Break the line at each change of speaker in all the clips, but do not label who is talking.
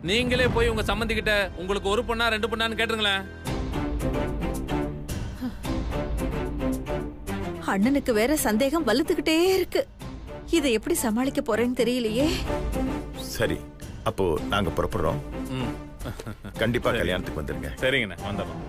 நீங்களே போய் உங்க சம்பந்தி கிட்ட உங்களுக்கு ஒரு பொண்ணா 2 பொண்ணான்னு கேட்டுருங்களேன்.
அண்ணனுக்கு வேற சந்தேகம் வலுத்துக்கிட்டே இருக்கு. இதை எப்படி சமாளிக்க போறேன்னு தெரியலையே.
சரி, அப்போ நாங்க புறப்படுறோம். கண்டிப்பா கல்யாணத்துக்கு வந்துருங்க.
சரிங்கண்ணா, வந்துடுறோம்.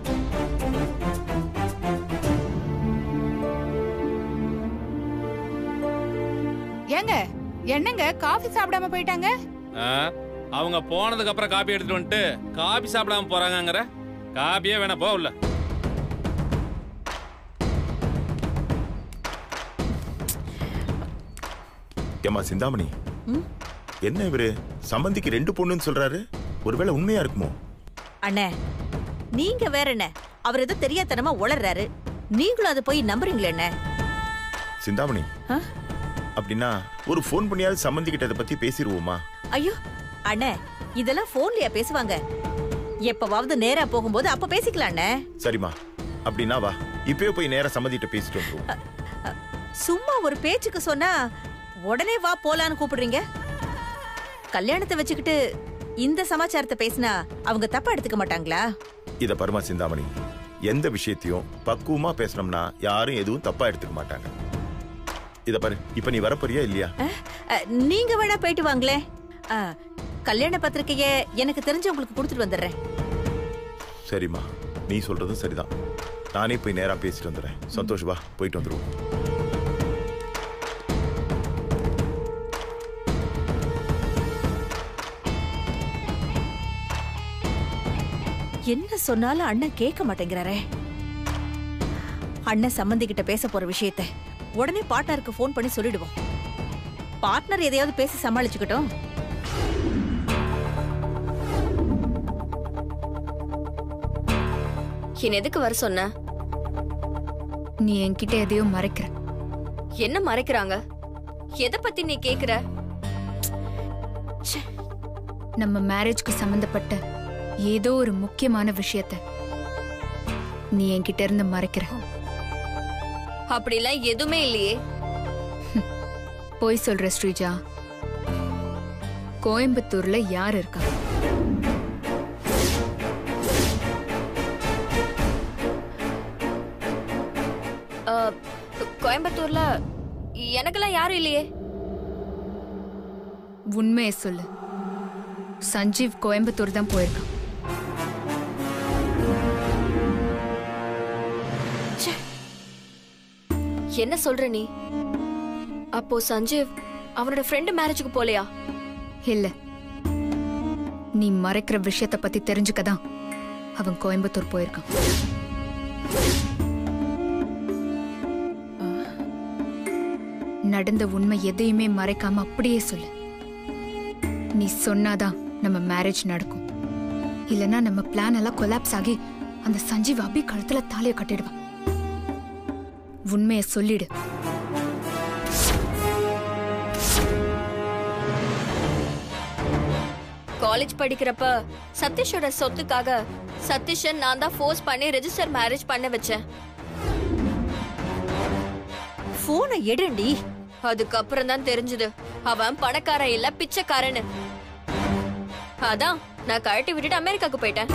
ஏங்க என்னங்க காஃபி சாப்பிடாம போயிட்டாங்க?
அவங்க போனதுக்கு அப்புறம் காபி எடுத்துட்டு வந்துட்டு காபி சாப்பிடாம போறாங்கங்கற. காபியே வேணா போ உள்ள.
ஏமா சிந்தாமணி, என்ன இவரு சம்பந்திக்கு 2 பொண்ணுன்னு சொல்றாரு? ஒருவேளை உண்மையா இருக்குமோ?
அண்ணே, நீங்க வேற என்ன, அவர் ஏதோ தெரியாதனமா உளறாரு. நீங்களும் அதை போய் நம்புறீங்களே என்ன?
சிந்தாமணி, அப்படின்னா ஒரு போன் பண்ணியாவது சம்பந்தி கிட்ட இதை பத்தி பேசிடுவோமா?
ஐயோ அண்ணே, இதெல்லாம் போன்லயா பேசுவாங்க? எப்பவாவது நேரா போகும்போது அப்ப பேசிக்கலாம் அண்ணே.
சரிம்மா, அப்படின்னா வா, இப்பவே போய் நேரா சம்பந்திட்ட பேசிட்டு வந்துருவோம்.
சும்மா ஒரு பேச்சுக்கு சொன்னா உடனே வா போலான்னு கூப்பிடுறீங்க. கல்யாணத்தை வச்சுக்கிட்டு இந்த சமாச்சாரத்தை பேசினா அவங்க தப்பா எடுத்துக்க மாட்டாங்களா?
இத பரமா சிந்தாமணி, எந்த விஷயத்தையும் பக்குவமா பேசணும்னா யாரும் எதுவும் தப்பா எடுத்துக்க மாட்டாங்க. இத பாரு, இப்ப நீ வரப்போறியா இல்லையா?
நீங்க வேணா போயிட்டு வாங்களே. கல்யாண பத்திரிக்கைய எனக்கு தெரிஞ்சவங்களுக்கு கொடுத்துட்டு வந்துடுறேன்.
சரிம்மா, நீ சொல்றதும் சரிதான். நானே போய் நேரா பேசிட்டு வந்துடுறேன். சந்தோஷ், வா போயிட்டு வந்துருவோம்.
என்ன சொன்னாலும் அண்ணன் கேட்க மாட்டேங்கிறாரே. அண்ணன் சம்பந்தி கிட்ட பேச போற விஷயத்தை உடனே பார்ட்னருக்கு போன் பண்ணி சொல்லிடுவோம். பார்ட்னர் எதையாவது பேசி சமாளிச்சுக்கிட்டோம்.
என்ன எதுக்கு வர சொன்ன?
நீ என்கிட்ட எதையோ மறைக்கிற.
என்ன மறைக்கிறாங்க? எதை பத்தி நீ கேக்குற?
நம்ம மேரேஜ்க்கு சம்பந்தப்பட்ட ஏதோ ஒரு முக்கியமான விஷயத்த நீ என்கிட்ட இருந்து மறைக்கிற.
அப்படிலாம் எதுவுமே இல்லையே.
போய் சொல்ற ஸ்ரீஜா. கோயம்புத்தூர்ல யார் இருக்கா?
கோயம்புத்தூர்ல எனக்கெல்லாம் யாரும் இல்லையே.
உண்மையை சொல்லு. சஞ்சீவ் கோயம்புத்தூர் தான் போயிருக்கான்.
என்ன சொல்ற நீ? அப்போ சஞ்சீவ் அவனோட ஃப்ரெண்ட் மேரேஜுக்கு போலையா?
இல்ல, நீ மறைக்கிற விஷயத்த பத்தி தெரிஞ்சுக்கதான் அவன் கோயம்புத்தூர் போயிருக்கான். நடந்த உண்மை எதையுமே மறைக்காம அப்படியே சொல்லு. நீ சொன்னாதான் நம்ம மேரேஜ் நடக்கும். இல்லனா நம்ம பிளான் எல்லாம் கொலாப்ஸ் ஆகி அந்த சஞ்சீவ் அபி கழுத்துல தாலிய கட்டிடுவான். உண்மையை சொல்லிடு.
காலேஜ் படிக்கிறப்ப சதீஷோட சொத்துக்காக சதீஷன் நான் தான் ஃபோர்ஸ் பண்ணி ரெஜிஸ்டர் மேரேஜ் பண்ண வச்சேன்.
போனை எடுண்டி.
அதுக்கப்புறம் தான் தெரிஞ்சது அவன் பணக்காரன் இல்ல பிச்சைக்காரன்னு. அதான் நான் கழட்டி விட்டுட்டு அமெரிக்காக்கு போயிட்டேன்.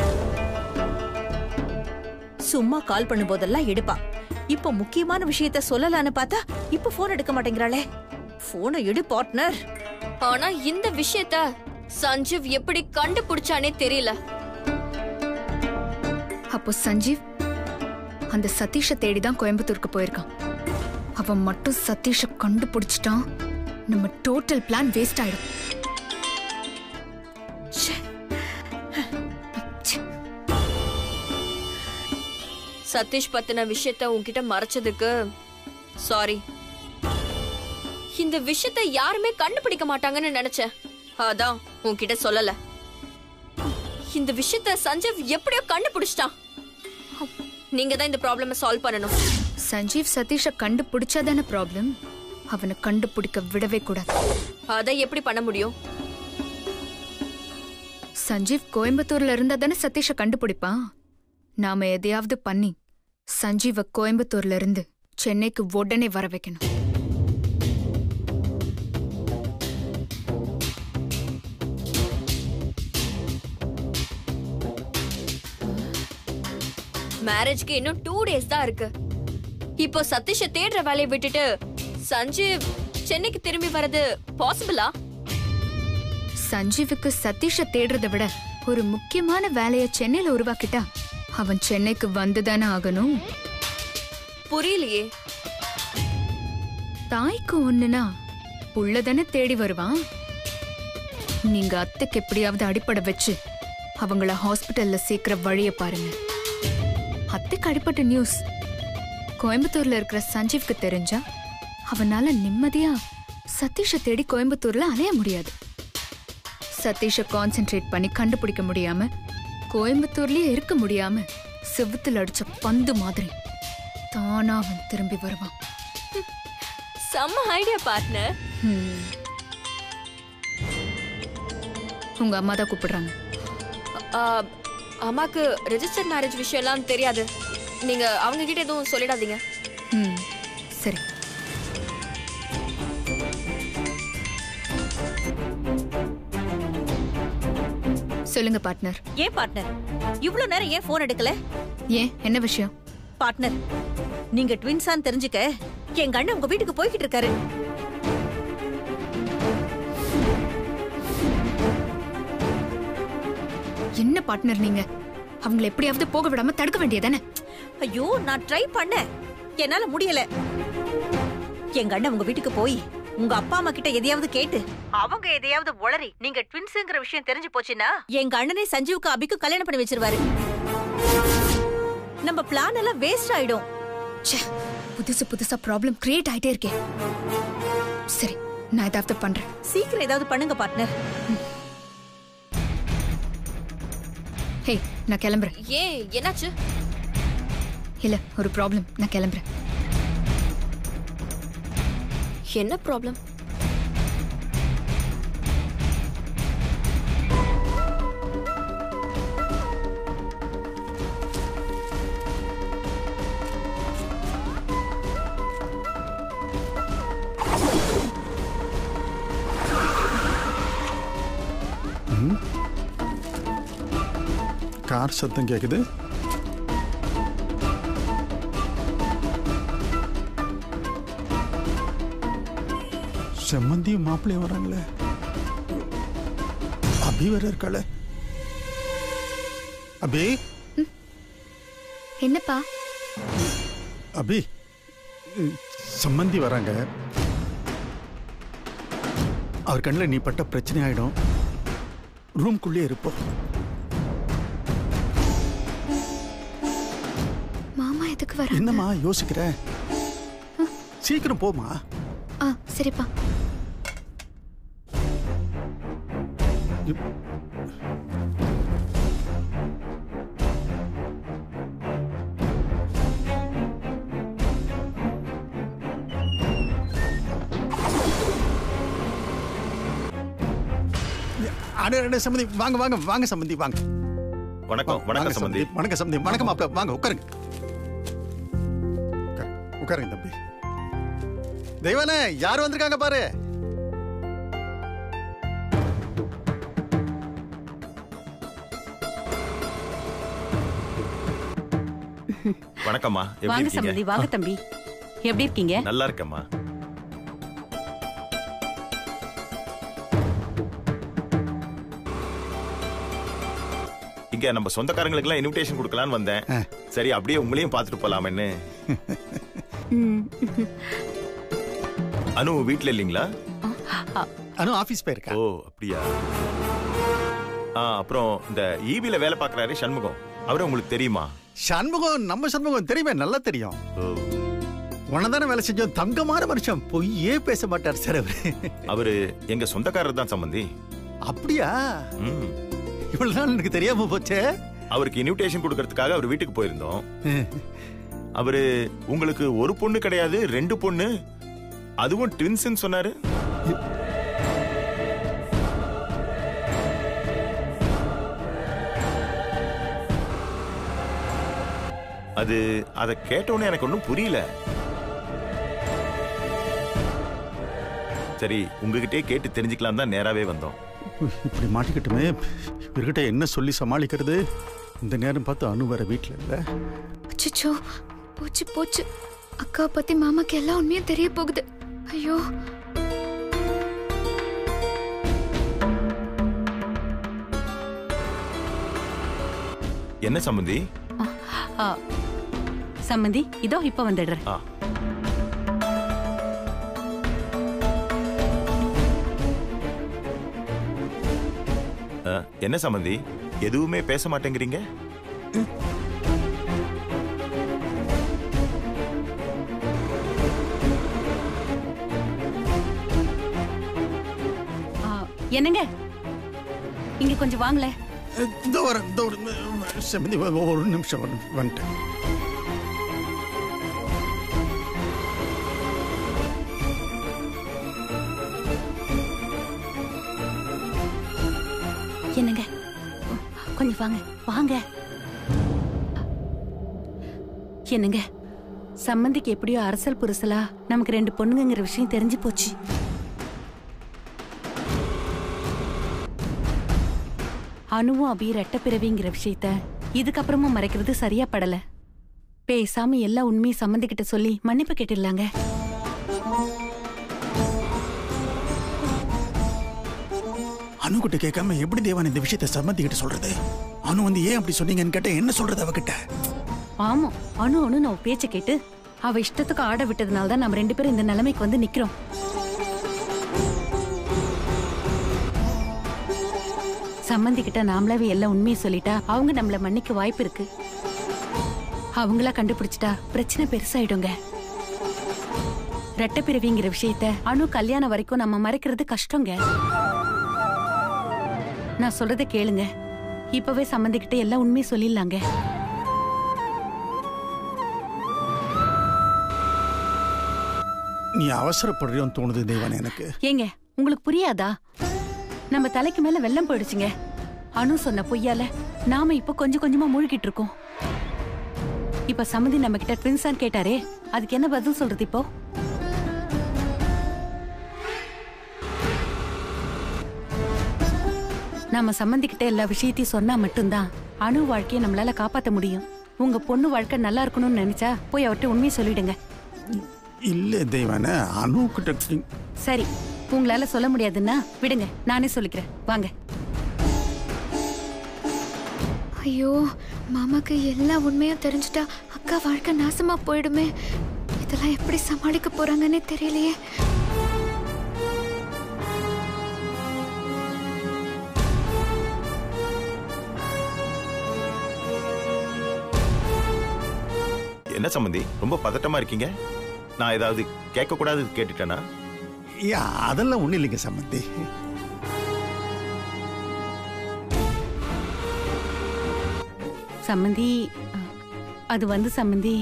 சும்மா கால் பண்ணும் போதெல்லாம் எடுப்பா. இப்ப முக்கியமான விஷயத்த சொல்லலான்னு பார்த்தா இப்ப போன் எடுக்க மாட்டேங்கிறாளே. போனை எடு பார்ட்னர்.
ஆனா இந்த விஷயத்த சஞ்சீவ் எப்படி கண்டுபிடிச்சானே தெரியல.
அப்போ சஞ்சீவ் அந்த சதீஷ தேடிதான் கோயம்புத்தூருக்கு போயிருக்கான். அவன் மட்டும் சதீஷ கண்டுபிடிச்சிட்டான், நம்ம டோட்டல் பிளான் வேஸ்ட் ஆயிடும்.
சதீஷ் பத்தின விஷயத்த உன்கிட்ட மறைச்சதுக்கு சாரி. இந்த விஷயத்த யாருமே கண்டுபிடிக்க மாட்டாங்கன்னு நினைச்சேன். அதான் உன்கிட்ட சொல்லல. இந்த விஷயத்த சஞ்சீவ் எப்படியோ கண்டுபிடிச்சிட்டான். நீங்க தான் இந்த ப்ராப்ளமை சால்வ் பண்ணணும்.
சஞ்சீவ் சதீஷ கண்டுபிடிச்சாதான ப்ராப்ளம். அவனை கண்டுபிடிக்க விடவே கூடாது.
அதை எப்படி பண்ண முடியும்?
சஞ்சீவ் கோயம்புத்தூர்ல இருந்தா தானே சதீஷ கண்டுபிடிப்பான். நாம எதையாவது பண்ணி சஞ்சீவ கோயம்புத்தூர்ல இருந்து சென்னைக்கு உடனே வர வைக்கணும்.
மேரேஜ்க்கு இன்னும் 2 days தான் இருக்கு. இப்போ சதீஷ தேடுற வேலையை விட்டுட்டு சஞ்சீவ் சென்னைக்கு திரும்பி வரது பாசிபிளா?
சஞ்சீவுக்கு சதீஷ தேடுறதை விட ஒரு முக்கியமான வேலைய சென்னையில உருவாக்கிட்டா அவன் சென்னைக்கு வந்துதானே ஆகணும்.
புரியலையே.
தாய்க்கு ஒண்ணுனா புள்ளதானே தேடி வருவான். நீங்க அத்தைக்கு எப்படியாவது அடிப்படை வச்சு அவங்கள ஹாஸ்பிட்டல்ல சேர்க்கிற வழிய பாருங்க. அத்தைக்கு அடிப்பட்ட நியூஸ் கோயம்புத்தூர்ல இருக்கிற சஞ்சீவ்க்கு தெரிஞ்சா அவனால நிம்மதியா சதீஷ தேடி கோயம்புத்தூர்ல அலைய முடியாது. சதீஷ கான்சென்ட்ரேட் பண்ணி கண்டுபிடிக்க முடியாம கோயம்புத்தூர்லயே இருக்க முடியாம செவுத்துல அடிச்ச பந்து மாதிரி தானா அவன் திரும்பி வருவான்.
செம்ம ஐடியா பார்ட்னர்.
உங்க அம்மா தான் கூப்பிடுறாங்க.
அம்மாக்கு ரெஜிஸ்டர் மேரேஜ் விஷயம் எல்லாம் தெரியாது. நீங்க அவங்க கிட்ட எதுவும் சொல்லிடாதீங்க.
சரி. சொல்லுங்க பார்ட்னர்.
ஏன் பார்ட்னர் இவ்ளோ நேரம் ஏன் போன் எடுக்கல?
ஏன், என்ன விஷயம்?
பார்ட்னர், நீங்க ட்வின்ஸான்னு தெரிஞ்சுக்க எங்க அண்ணன் உங்க வீட்டுக்கு போய்கிட்டு இருக்காரு.
என்ன பார்ட்னர் நீங்க? அவங்களை எப்படியாவது போக விடாம தடுக்க வேண்டியதானே?
ஐயோ, நான் ட்ரை பண்ணேன், என்னால முடியல. எங்க அண்ணன் உங்க வீட்டுக்கு போய் உங்க அப்பா அம்மா கிட்ட எதையாவது கேட்டு அவங்க எதையாவது உளறி நீங்க ட்வின்ஸ்ங்கிற விஷயம் தெரிஞ்சு போச்சுன்னா எங்க அண்ணனே சஞ்சீவுக்கு அபிக்கு கல்யாணம் பண்ணி வச்சிருவாரு. நம்ம பிளான் எல்லாம் வேஸ்ட் ஆயிடும்.
புதுசு புதுசா ப்ராப்ளம் கிரியேட் ஆயிட்டே இருக்கேன். சரி, நான் ஏதாவது பண்றேன்.
சீக்கிரம் ஏதாவது பண்ணுங்க பார்ட்னர்.
ஹே, நான் கிளம்புறேன்.
ஏன், என்னாச்சு?
இல்ல, ஒரு ப்ராப்ளம். நான் கிளம்புறேன்.
என்ன ப்ராப்ளம்?
கார் சத்தம் கேக்குது. செம்மந்தியும் மாப்பிள்ளையும் வராங்களே. அபி வேற இருக்காள. அபி.
என்னப்பா?
அபி, சம்மந்தி வராங்க. அவர் கண்ணில் நீ பட்ட பிரச்சனை ஆயிடும். ரூம்குள்ளே இருப்போம்.
மாமா எதுக்கு வர?
என்னம்மா யோசிக்கிற? சீக்கிரம் போமா.
சரிப்பா.
சம்பந்தி வாங்க வாங்க வாங்க. சம்பந்தி வாங்க.
வணக்கம். வணக்கம் சம்பந்தி.
வணக்கம் சம்பந்தி. வணக்கம் மாப்பிள்ள. வாங்க உட்காருங்க. உட்காருங்க தம்பி. தெய்வானே, யார் வந்திருக்காங்க பாரு.
வணக்கம்மா.
வாங்க சம்பந்தி. வாங்க தம்பி. எப்படி இருக்கீங்க?
நல்லா இருக்கேம்மா. இங்க நம்ம சொந்தக்காரங்களுக்கு எல்லாம் இன்விடேஷன் கொடுக்கலான்னு வந்தேன். சரி, அப்படியே உங்களையும் பார்த்துட்டு போலாமேன்னு. அனு வீட்ல இல்லீங்களா?
அனு ஆபீஸ் போயிருக்கா.
ஓ, அப்படியா? அப்புறம் இந்த ஈபில வேலை பார்க்கறாரு சண்முகம், அவரு உங்களுக்கு தெரியுமா?
சண்முகம், நம்ம சண்முகம் தெரியுமே, நல்லா தெரியும். உனதான வேலை செஞ்சோம். தங்கமான மனுஷன், பொய்யே பேச மாட்டார் சார்.
அவரு எங்க சொந்தக்காரர் தான் சம்பந்தி.
அப்படியா? இவ்வளவு நாள் எனக்கு தெரியாம போச்சே.
அவருக்கு இன்விடேஷன் கொடுக்கறதுக்காக அவர் வீட்டுக்கு போயிருந்தோம். அவரு உங்களுக்கு ஒரு பொண்ணு கிடையாது, 2 பொண்ணு, அதுவும் ட்வின்ஸ் சொன்னாரு. அதை கேட்டோன்னே எனக்கு ஒன்றும் புரியல. சரி, உங்ககிட்டே கேட்டு தெரிஞ்சுக்கலாம் தான் நேராவே வந்தோம்.
இப்படி மாட்டிக்கிட்டுமே, இவர்கிட்ட என்ன சொல்லி சமாளிக்கிறது? இந்த நேரம் பார்த்து அனு வேற வீட்டில் இல்லை.
அச்சச்சோ, போச்சு போச்சு. அக்கா பத்தி மாமாக்கு எல்லா உண்மையும் தெரிய போகுது. ஐயோ.
என்ன சம்பந்தி?
சம்மந்தி இதோ இப்ப வந்துடுறேன்.
என்ன சம்பந்தி எதுவுமே பேச மாட்டேங்கிறீங்க?
என்னங்க இங்க கொஞ்சம் வாங்கல.
சம்பந்தி ஒரு நிமிஷம் வந்துட்டேன்.
என்னங்க கொஞ்சம் வாங்க வாங்க. என்னங்க சம்மந்திக்கு எப்படியோ அரசல் புரசலா நமக்கு 2 பொண்ணுங்கிற விஷயம் தெரிஞ்சு போச்சு. அணுவும் அபி ரெட்ட பிறவிங்கிற விஷயத்த இதுக்கப்புறமும் மறைக்கிறது சரியா படல. பேசாம எல்லா உண்மையும் சம்மந்திக்கிட்ட சொல்லி மன்னிப்பு கேட்டுடலாங்க.
அணுகிட்ட கேட்காம எப்படி தேவான் இந்த விஷயத்தை சம்மந்திக்கிட்ட சொல்றது? அணு வந்து ஏன் அப்படி சொன்னீங்கன்னு கேட்ட என்ன சொல்றது அவகிட்ட?
ஆமா, அணு நான் பேச்ச கேட்டு அவ இஷ்டத்துக்கு ஆட விட்டதுனால தான் நம்ம 2 பேரும் இந்த நிலைமைக்கு வந்து நிக்கிறோம். சம்மந்திக்கிட்ட நாமளாவே எல்லா உண்மையை சொல்லிட்டா அவங்க நம்மள மன்னிக்க வாய்ப்பு இருக்கு. அவங்களா கண்டுபிடிச்சிட்டா பிரச்சனை பெருசாயிடுங்க. ரெட்ட பிறவிங்கிற விஷயத்த அணு கல்யாணம் வரைக்கும் நம்ம மறைக்கிறது கஷ்டங்க. நான் சொல்றத கேளுங்க. இப்பவே சம்மந்திக்கிட்ட எல்லா உண்மையை சொல்லிடலாங்க.
நீ அவசரப்படுறியோன்னு தோணுது தேவான் எனக்கு.
ஏங்க உங்களுக்கு புரியாதா? நம்ம தலைக்கு மேல வெள்ளம் போயிடுச்சுங்க. அணு சொன்ன பொய்யால நாம இப்ப கொஞ்சம் கொஞ்சமா மூழ்கிட்டு இருக்கோம். இப்ப சம்மந்தி நம்ம கிட்ட ட்வின்ஸான்னு கேட்டாரே, அதுக்கு என்ன பதில் சொல்றது இப்போ? நாம சம்மந்திக்கிட்ட எல்லா விஷயத்தையும் சொன்னா மட்டும்தான் அணு வாழ்க்கையை நம்மளால காப்பாத்த முடியும். உங்க பொண்ணு வாழ்க்கை நல்லா இருக்கணும்னு நினைச்சா போய் அவர்கிட்ட உண்மையை சொல்லிடுங்க.
இல்ல தேவான, அணு கிட்ட
சரி, உங்களால சொல்ல முடியாதுன்னா விடுங்க, நானே சொல்லிக்கிறேன். வாங்க.
ஐயோ, மாமாக்கு எல்லா உண்மையும் தெரிஞ்சுட்டா அக்கா வாழ்க்கை நாசமா போயிடுமே. இதெல்லாம் எப்படி சமாளிக்க போறாங்கன்னே தெரியலையே.
என்ன சம்பந்தி ரொம்ப பதட்டமா இருக்கீங்க? நான் ஏதாவது கேட்க கூடாது கேட்டுட்டேனா?
அதெல்லாம் ஒண்ணு இல்லைங்க சம்பந்தி.
சம்மந்தி அது வந்து சம்மந்தி,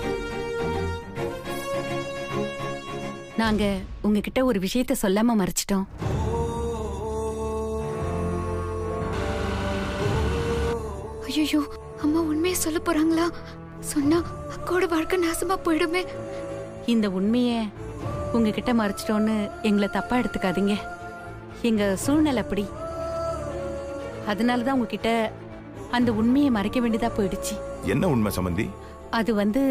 நாங்க உங்ககிட்ட ஒரு விஷயத்த சொல்லாம மறைச்சிட்டோம்.
ஐயோ, அம்மா உண்மையை சொல்ல போறாங்களா? சொன்னா அக்கோட வாழ்க்கை நாசமா போயிடுமே.
இந்த உண்மைய உங்ககிட்ட மறைச்சிட்டோன்னு எங்களை தப்பா எடுத்துக்காதீங்க. எங்க சூழ்நிலை அப்படி. அதனாலதான் உங்ககிட்ட அந்த உண்மையை மறைக்க வேண்டியதா போயிடுச்சு.
என்ன உண்மை சம்பந்தி?
அது வந்து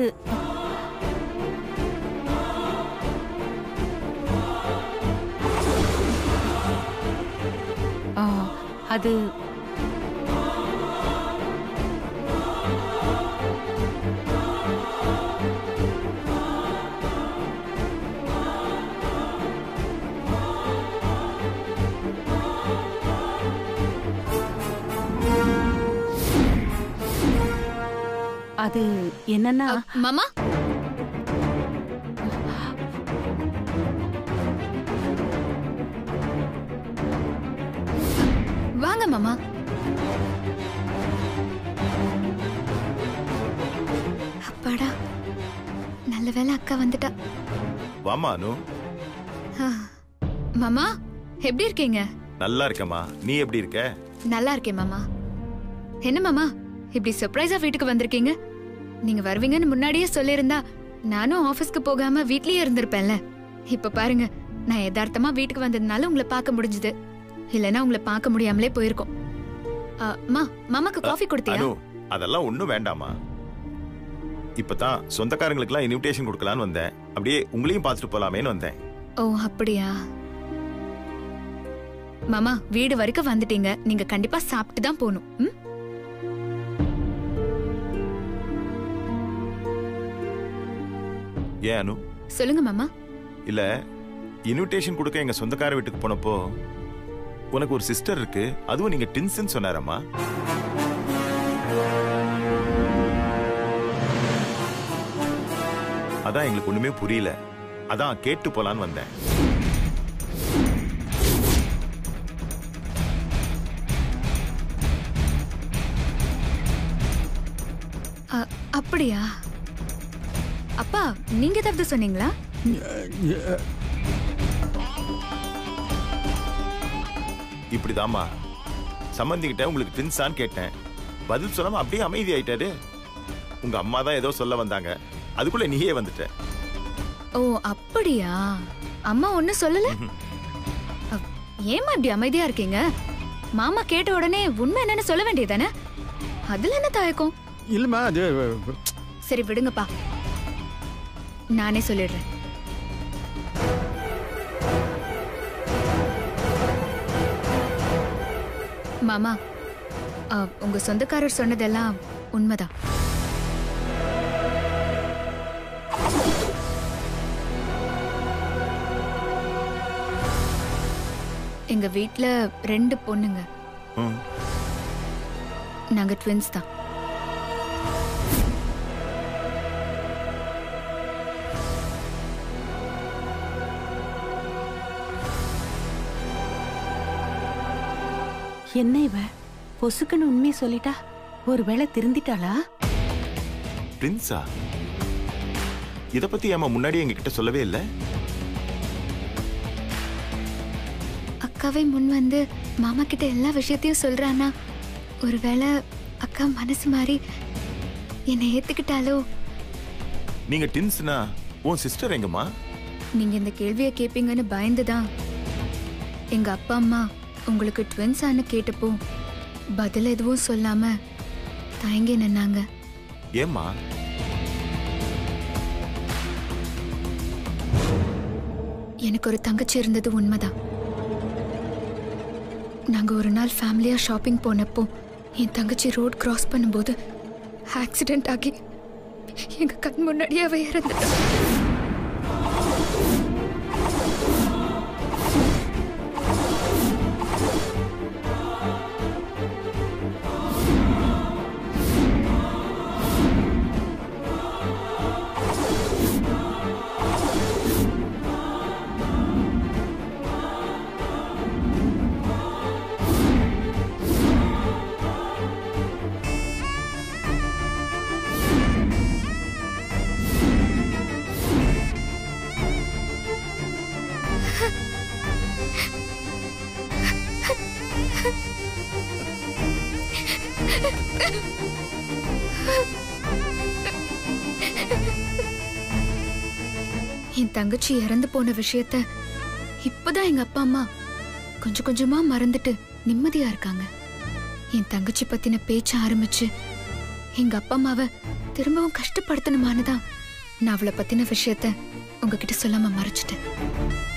அது அது என்னன்னா
மாமா, வாங்க மாமா. அப்பாடா, நல்ல வேளை அக்கா வந்துட்டா.
வாமா அனு.
மாமா எப்படி இருக்கீங்க?
நல்லா இருக்கேம்மா, நீ எப்படி இருக்க?
நல்லா இருக்கேன் மாமா. என்ன மாமா இப்படி சர்ப்ரைஸா வீட்டுக்கு வந்திருக்கீங்க? நீங்க வருவீங்கன்னு முன்னாடியே சொல்லியிருந்தா நானும் ஆபீஸ்க்கு போகாம வீட்லயே இருந்திருப்பேன்ல. இப்ப பாருங்க, நான் யதார்த்தமா வீட்டுக்கு வந்ததுனால உங்களை பார்க்க முடிஞ்சது. இல்லனா உங்களை பார்க்க முடியாமலே போயிருக்கும். மாமாக்கு காஃபி கொடுத்தியா?
அதெல்லாம் ஒண்ணும் வேண்டாமா. இப்பதான் சொந்தக்காரங்களுக்குலாம் இன்விடேஷன் கொடுக்கலான்னு வந்தேன். அப்படியே உங்களையும் பார்த்துட்டு போலாமேன்னு வந்தேன்.
ஓ அப்படியா? மாமா வீடு வரைக்கும் வந்துட்டீங்க, நீங்க கண்டிப்பா சாப்பிட்டு தான் போகணும். ம்?
ஏன் அனு?
சொல்லுங்க மாமா.
இல்ல, இன்விடேஷன் கொடுக்க எங்க சொந்தக்கார வீட்டுக்கு போனப்போ உனக்கு ஒரு சிஸ்டர் இருக்கு, அதுவும் நீங்க ட்வின்ஸ்னு சொன்னாரம்மா. அதான் எங்களுக்கு ஒண்ணுமே புரியல, அதான் கேட்டு போலான்னு வந்தேன்.
அப்படியா? அப்பா நீங்க ஏதாவது சொன்னீங்களா?
இப்படிதாம்மா சம்பந்திக்கிட்ட உங்களுக்கு ட்வின்ஸான்னு கேட்டேன். பதில் சொல்லாம அப்படியே அமைதி ஆயிட்டாரு. உங்க அம்மா தான் ஏதோ சொல்ல வந்தாங்க, அதுக்குள்ள நீயே வந்துட்ட.
ஓ அப்படியா? அம்மா ஒன்னும் சொல்லல? ஏமா இப்படி அமைதியா இருக்கீங்க? மாமா கேட்ட உடனே உண்மை என்னன்னு சொல்ல வேண்டியதானே? அதுல என்ன தயக்கம்?
இல்லம்மா அது
சரி விடுங்கப்பா, நானே சொல்லிடுறேன். மாமா, உங்க சொந்தக்காரர் சொன்னதெல்லாம் உண்மைதான். எங்க வீட்ல 2 பொண்ணுங்க. நாங்க ட்வின்ஸ் தான்.
என்ன இவ பொசுக்குன்னு உண்மையை சொல்லிட்டா? ஒருவேளை திருந்திட்டாளா?
ட்வின்ஸா? இத பத்தி ஏமா முன்னாடி எங்ககிட்ட சொல்லவே இல்ல?
அக்காவே முன் வந்து மாமா கிட்ட எல்லா விஷயத்தையும் சொல்றானா? ஒருவேளை அக்கா மனசு மாறி என்னை ஏத்துக்கிட்டாலோ?
நீங்க ட்வின்ஸ்னா உன் சிஸ்டர் எங்கம்மா?
நீங்க இந்த கேள்வியை கேப்பீங்கன்னு பயந்துதான் எங்க அப்பா அம்மா உங்களுக்கு ட்வின்ஸான்னு கேட்டப்போ பதில் எதுவும் சொல்லாம தயங்கி நின்னாங்க.
ஏம்மா?
எனக்கு ஒரு தங்கச்சி இருந்தது உண்மைதான். நாங்க ஒரு நாள் ஃபேமிலியா ஷாப்பிங் போனப்போ என் தங்கச்சி ரோட் கிராஸ் பண்ணும்போது ஆக்சிடென்ட் ஆகி எங்க கண் முன்னாடியே அவ இறந்துட்டா. என் தங்கச்சி இறந்து போன விஷயத்த இப்பதான் எங்க அப்பா அம்மா கொஞ்சம் கொஞ்சமா மறந்துட்டு நிம்மதியா இருக்காங்க. என் தங்கச்சி பத்தின பேச்ச ஆரம்பிச்சு எங்க அப்பா அம்மாவை திரும்பவும் கஷ்டப்படுத்தணுமானுதான் நான் அவளை பத்தின விஷயத்த உங்ககிட்ட சொல்லாம மறைச்சிட்டேன்.